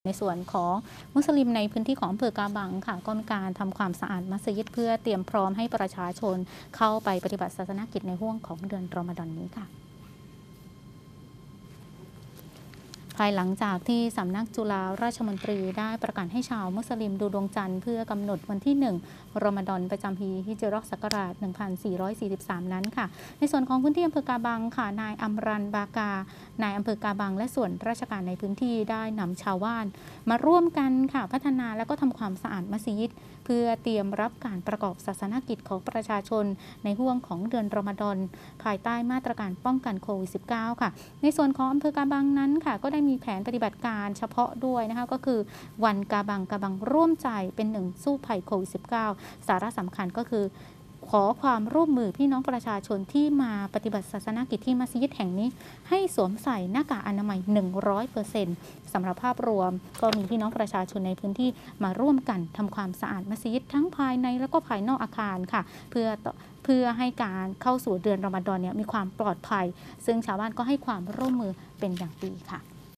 ในส่วนของมุสลิมในพื้นที่ของอำเภอกาบังค่ะก็มีการทำความสะอาดมัสยิดเพื่อเตรียมพร้อมให้ประชาชนเข้าไปปฏิบัติศาสนกิจในห่วงของเดือนรอมฎอนนี้ค่ะภายหลังจากที่สำนักจุฬาราชมนตรีได้ประกาศให้ชาวมุสลิมดูดวงจันทร์เพื่อกำหนดวันที่1รอมฎอนประจำปีฮิจเราะห์ศักราช 1443 นั้นค่ะในส่วนของพื้นที่อำเภอกาบังค่ะนายอัมรันบากานายอำเภอกาบังและส่วนราชการในพื้นที่ได้นำชาวบ้านมาร่วมกันค่ะพัฒนาและก็ทำความสะอาดมัสยิดเพื่อเตรียมรับการประกอบศาสนกิจของประชาชนในห่วงของเดือนรอมฎอนภายใต้มาตรการป้องกันโควิด -19 ค่ะในส่วนของอำเภอกาบังนั้นค่ะก็ได้มีแผนปฏิบัติการเฉพาะด้วยนะคะก็คือวันกาบังร่วมใจเป็นหนึ่งสู้ภัยโควิด -19 สาระสำคัญก็คือขอความร่วมมือพี่น้องประชาชนที่มาปฏิบัติศาสนกิจที่มัสยิดแห่งนี้ให้สวมใส่หน้ากากอนามัย 100% สำหรับภาพรวมก็มีพี่น้องประชาชนในพื้นที่มาร่วมกันทำความสะอาดมัสยิดทั้งภายในและก็ภายนอกอาคารค่ะเพื่อให้การเข้าสู่เดือนรอมฎอนเนี่ยมีความปลอดภัยซึ่งชาวบ้านก็ให้ความร่วมมือเป็นอย่างดีค่ะ